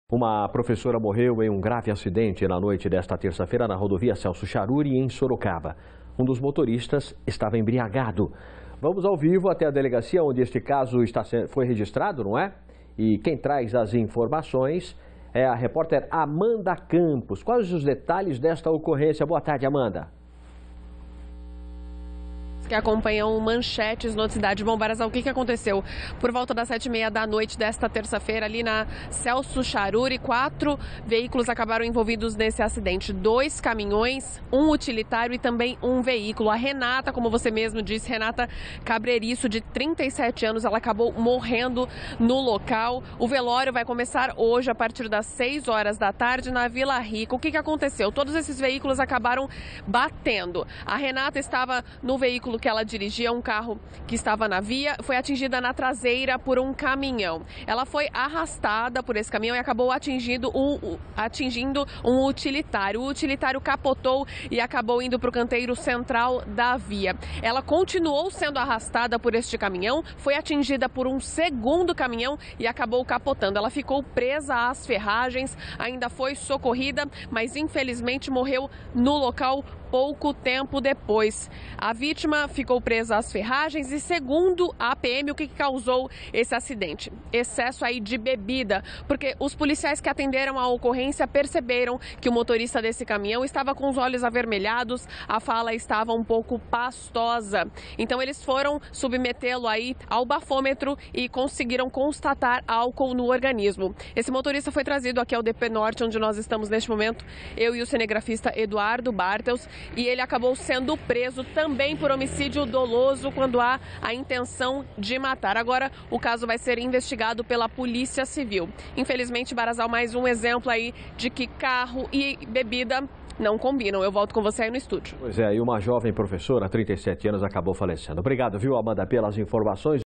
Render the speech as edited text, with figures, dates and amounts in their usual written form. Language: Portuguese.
Uma professora morreu em um grave acidente na noite desta terça-feira na rodovia Celso Charuri, em Sorocaba. Um dos motoristas estava embriagado. Vamos ao vivo até a delegacia onde este caso foi registrado, não é? E quem traz as informações é a repórter Amanda Campos. Quais os detalhes desta ocorrência? Boa tarde, Amanda. Que acompanham manchetes no Cidade. Bom, Barazal, o que aconteceu? Por volta das 7h30 da noite desta terça-feira, ali na Celso Charuri, 4 veículos acabaram envolvidos nesse acidente. 2 caminhões, um utilitário e também um veículo. A Renata, como você mesmo disse, Renata Cabreiriço, de 37 anos, ela acabou morrendo no local. O velório vai começar hoje, a partir das 6 horas da tarde, na Vila Rica. O que aconteceu? Todos esses veículos acabaram batendo. A Renata estava no veículo que ela dirigia, um carro que estava na via, foi atingida na traseira por um caminhão. Ela foi arrastada por esse caminhão e acabou atingindo um utilitário. O utilitário capotou e acabou indo para o canteiro central da via. Ela continuou sendo arrastada por este caminhão, foi atingida por um segundo caminhão e acabou capotando. Ela ficou presa às ferragens, ainda foi socorrida, mas infelizmente morreu no local pouco tempo depois. A vítima ficou presa às ferragens e, segundo a PM, o que causou esse acidente? Excesso aí de bebida, porque os policiais que atenderam a ocorrência perceberam que o motorista desse caminhão estava com os olhos avermelhados, a fala estava um pouco pastosa. Então eles foram submetê-lo aí ao bafômetro e conseguiram constatar álcool no organismo. Esse motorista foi trazido aqui ao DP Norte, onde nós estamos neste momento, eu e o cinegrafista Eduardo Bartels, e ele acabou sendo preso também por homicídio doloso quando há a intenção de matar. Agora o caso vai ser investigado pela Polícia Civil. Infelizmente, Barazal, mais um exemplo aí de que carro e bebida não combinam. Eu volto com você aí no estúdio. Pois é, e uma jovem professora, 37 anos, acabou falecendo. Obrigado, viu, Amanda, pelas informações.